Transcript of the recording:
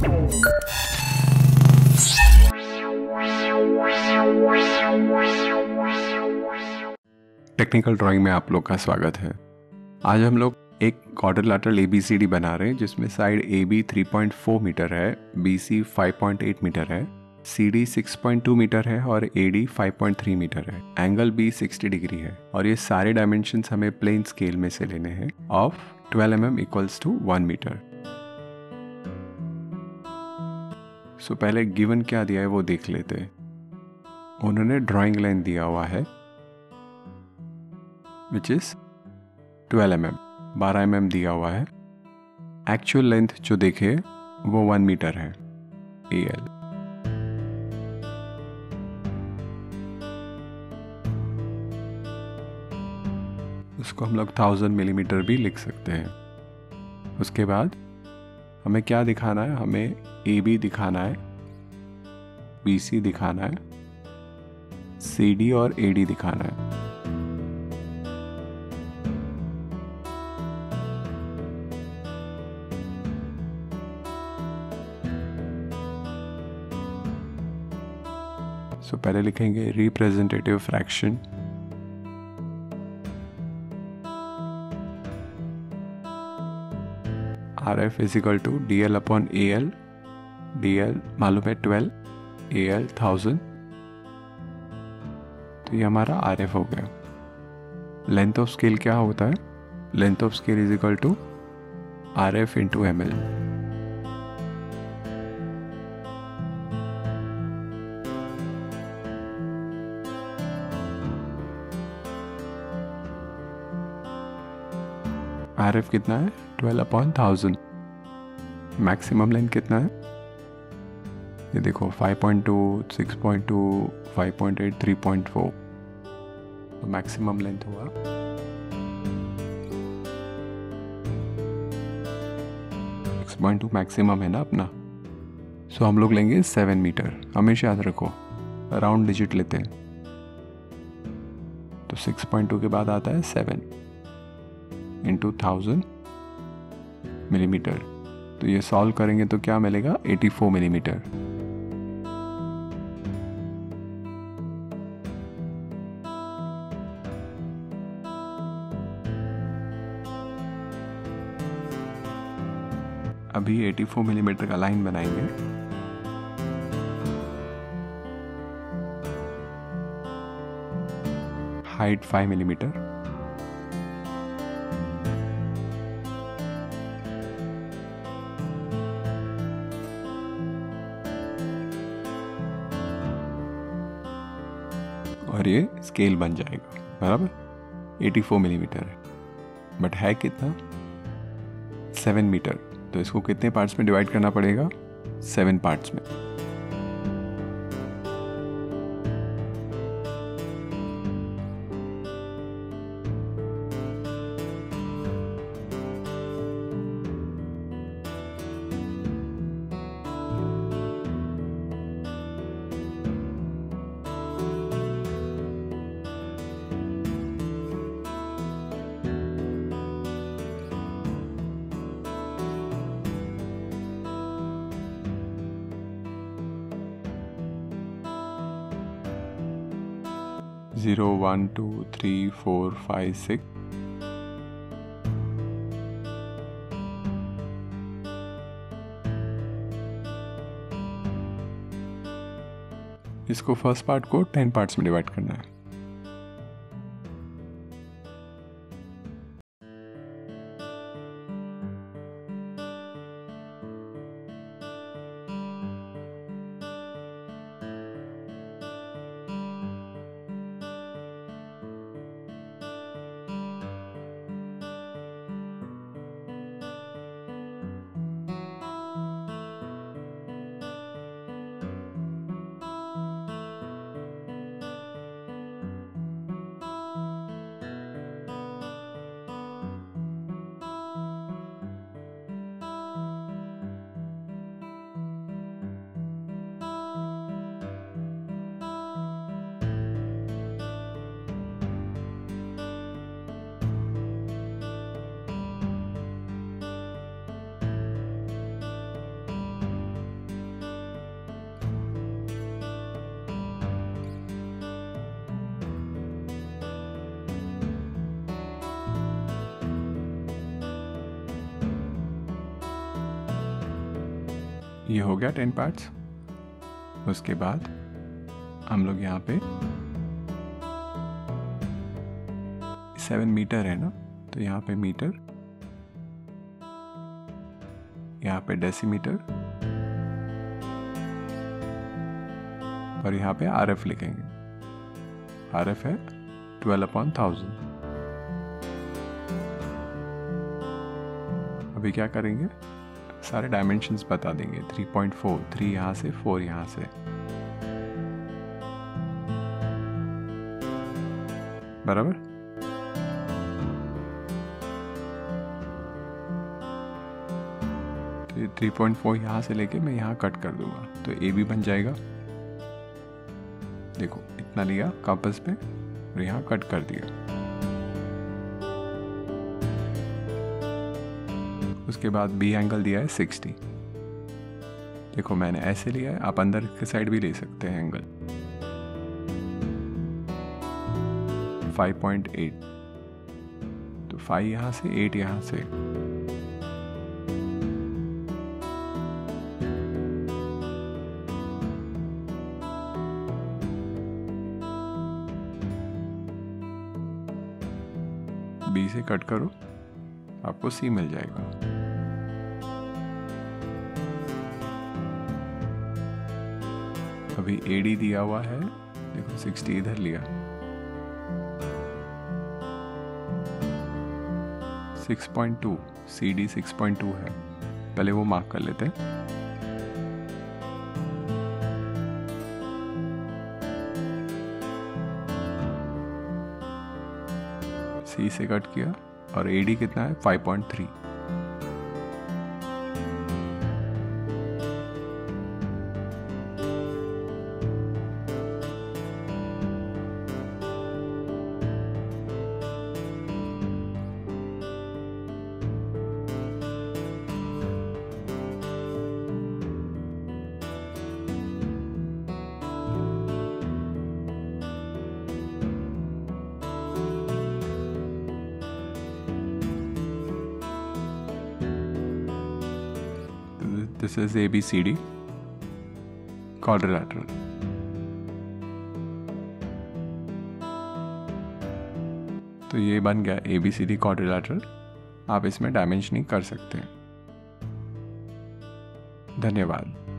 Technical drawing में आप लोग का स्वागत है। आज हम लोग एक क्वाड्रिलेटरल ABCD बना रहे हैं जिसमें साइड AB 3.4 मीटर है, BC 5.8 मीटर है, CD 6.2 मीटर है और AD 5.3 मीटर है। एंगल B 60 डिग्री है और ये सारे डायमेंशंस हमें प्लेन स्केल में से लेने हैं of 12 mm equals to 1 metre. So पहले गिवन क्या दिया है वो देख लेते हैं। उन्होंने ड्राइंग लाइन दिया हुआ है विच इज 12 mm, 12 mm दिया हुआ है। एक्चुअल लेंथ जो देखे वो 1 मीटर है AL। उसको हम लोग 1000 मिलीमीटर भी लिख सकते हैं। उसके बाद हमें क्या दिखाना है, हमें AB दिखाना है, BC दिखाना है, CD और AD दिखाना है। सो पहले लिखेंगे representative fraction RF is equal to DL upon AL। DL मालूम है 12, AL 1000, तो ये हमारा RF हो गया। लेंथ ऑफ स्केल क्या होता है? Length of scale is equal to RF into ML। RF कितना है? 12 अपॉन 1000। मैक्सिमम लेंथ कितना है? ये देखो 5.2, 6.2, 5.8, 3.4। तो मैक्सिमम लेंथ हुआ 6.2 मैक्सिमम है ना अपना। सो हम लोग लेंगे 7 मीटर। हमेशा याद रखो राउंड डिजिट लेते हैं, तो 6.2 के बाद आता है 7 इंटू 1000 मिलीमीटर। तो ये सॉल्व करेंगे तो क्या मिलेगा? 84 मिलीमीटर। अभी 84 मिलीमीटर का लाइन बनाएंगे। Height 5 millimetre. और ये स्केल बन जाएगा बराबर। 84 मिलीमीटर है बट है कितना? 7 मीटर। तो इसको कितने पार्ट्स में डिवाइड करना पड़ेगा? 7 पार्ट्स में। जीरो 1 2 3 4 5 6। इसको फर्स्ट पार्ट को 10 पार्ट्स में डिवाइड करना है। ये हो गया 10 पार्ट्स। उसके बाद हम लोग यहाँ पे 7 मीटर है ना, तो यहाँ पे मीटर, यहाँ पे डेसीमीटर और यहाँ पे RF लिखेंगे। RF है 12/1000। अभी क्या करेंगे, सारे डायमेंशंस बता देंगे। 3.4, 3 यहाँ से, 4 यहाँ से, बराबर। तो ये 3.4 यहाँ से लेके मैं यहाँ कट कर दूंगा, तो AB बन जाएगा। देखो इतना लिया कंपास पे और यहाँ कट कर दिया। उसके बाद B एंगल दिया है 60। देखो मैंने ऐसे लिया है, आप अंदर के साइड भी ले सकते हैं एंगल। 5.8, तो 5 यहाँ से, 8 यहाँ से। B से कट करो, आपको C मिल जाएगा। अभी AD दिया हुआ है, देखो 60 इधर लिया, 6.2, CD 6.2 है। पहले वो मार्क कर लेते हैं। C से कट किया और AD कितना है, 5.3। This is ABCD quadrilateral। तो ये बन गया ABCD quadrilateral। आप इसमें डायमेंशनिंग कर सकते हैं। धन्यवाद।